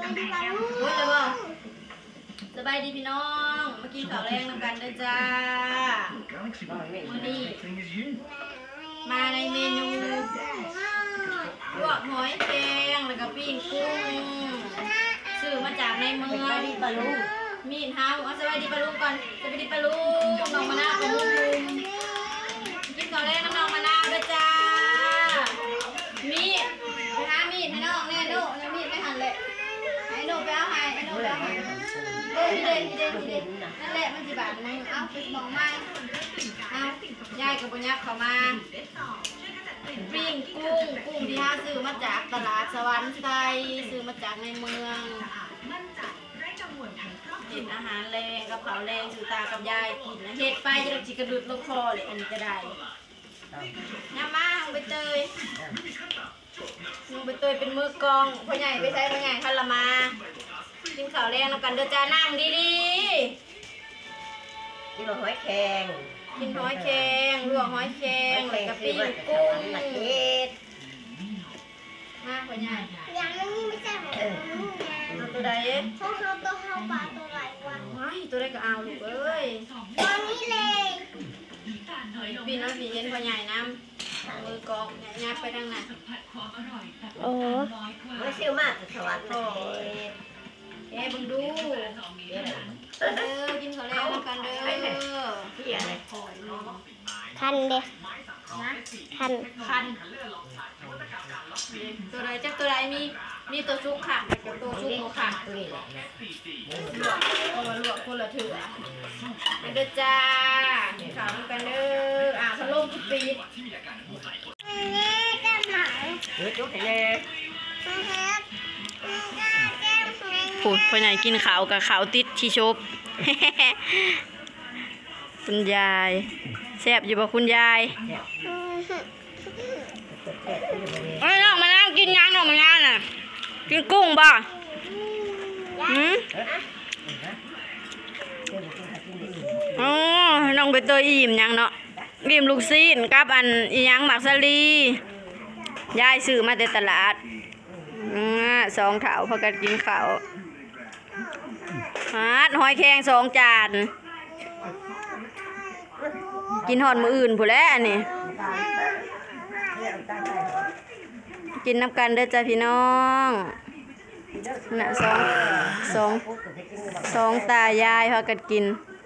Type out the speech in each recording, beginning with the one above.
พูดเลยบ่สบายดีพี่น้องมากินข้าวแรงนำกันด้วยจ้าวันนี้มาในเมนูลวกหอยแครงแล้วก็ปิ้งกุ้งซื้อมาจากในเมืองมีดเฮาเอาสบายดีปลาลุงก่อนสบายดีปลาลุงน้องมะนาวกับลุงกินข้าวแรงน้ำน้องมะนาวด้วยจ้ามีดไปหามีดให้น้องแน่โน่เนี่ยมีดไม่หันเลยให้โน่ไปเอาให้ให้โน่ไปเอาให้ทีเด็ดนั่นแหละมันสิบาทนึงเอาไปบอกมาเอายายกับปุญญาเข้ามาปิ้งกุ้งที่ห้าซื้อมาจากตลาดสวรรค์ไทยซื้อมาจากในเมืองเห็ดอาหารแรงกระเพราแรงสื่อตากับยายกินนะเห็ดไปจะจิกระดุดลงคอเลยอันนี้จะได้น้ำมาลงไปเตยเป็นมือกองพ่อใหญ่ไปใช้พ่อใหญ่คันละมากินข้าวแรงแล้วกันเดี๋ยวจะนั่งดีๆกินหอยแครงลวกหอยแครงแล้วก็ปิ้งกุ้งมาพ่อใหญ่อย่างนี้ไม่ใช่แบบตัวใดเขาตัวเขาปลาตัวไหนวะไม่ตัวใดก็เอาลูกเอ้ยตัวนี้เลยปีน้องปีเห็นพ่อใหญ่น้ำมือกองงัดไปทางไหนโอ้ไม่เชี่ยวมากสวรรค์แกบึงดูกินข้าวแล้วกันเด้อที่อะไรคันเด็กคันตัวใดจักตัวใดมีตัวซุกค่ะกับตัวซุกโมค่ะตัวนี้แหละลวกคนละเถื่อเด้อจ้าข้าวกันเด้อพัดลมทุกปีนี่จะหมาจุ๊บเลยพูดพ่อใหญ่กินข้าวกับข้าวติดที่ชบคุณยายแซ่บอยู่บ่คุณยายเอ้ยน้องมานั่งกินยังน้องมานั่งน่ะกินกุ้งบ่อ๋อน้องไปตัวอิ่มยังเนาะอิ่มลูกซีนกับอันยังหมักสลียายซื้อมาแต่ตลาด2 เถาพอกันกินข้าวหอยแครง2 จานกินหอดมืออื่นผู้แล้วอันนี้กินน้ำกันเด้อจ้าพี่น้องน่ะสองตายายพากันกิน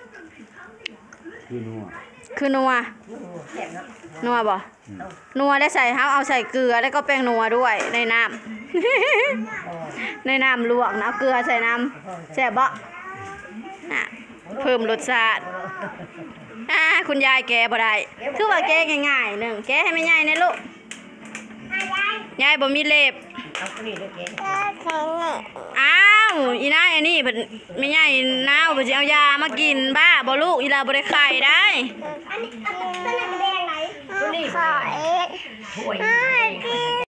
คือนัวบ่นัวได้ใส่เอาใส่เกลือแล้วก็แป้งนัวด้วยในน้ำในน้ำลวกนะเกลือใส่น้ำแซ่บบ่เพิ่มรสชาติคุณยายแกบ่ได้คือว่าแกง่ายๆหนึ่งแกให้ไม่ง่ายนะลูกยายบ่มีเล็บอ้าวอีน่าอันนี้ไม่ง่ายน้าวบ่สิเอายามากินบ้าบ่ลูกอีลาบ่ได้ไข่ได้ตัวนี้ขอเอ็ก